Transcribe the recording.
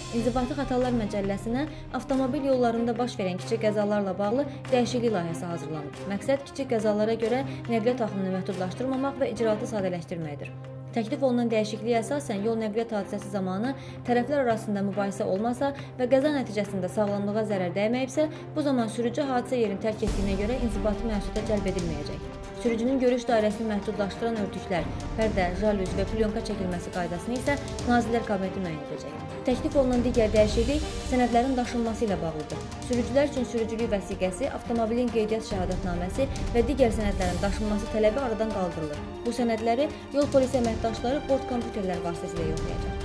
İnzibati Xətalar Məcəlləsinə avtomobil yollarında baş verən kiçik qəzalarla bağlı dəyişiklik layihəsi hazırlanıb. Məqsəd kiçik qəzalara görə nəqliyyat axınını məhdudlaşdırmamaq və icraatı sadələşdirməkdir. Təklif olunan dəyişikliyə əsasən yol nəqliyyat hadisəsi zamanı tərəflər arasında mübahisə olmasa və qəza nəticəsində sağlamlığa zərər dəyməyibsə, bu zaman sürücü hadisə yerini tərk etdiyinə görə inzibati məsuliyyətə cəlb edilməyəcək. Sürücünün görüş dairəsini məhdudlaşdıran örtüklər, pərdə, jalüz və plyonka çəkilməsi qaydasını isə Nazirlər Kabineti müəyyən edəcək. Təklif olunan digər dəyişiklik sənədlərin daşınması ilə bağlıdır. Sürücülər üçün sürücülük vəsiqəsi, avtomobilin qeydiyyat şəhadətnaməsi və digər sənədlərin daşınması tələbi aradan qaldırılır. Bu sənədləri yol polisi əməkdaşları bort kompüterlər vasitəsilə yoxlayacaq.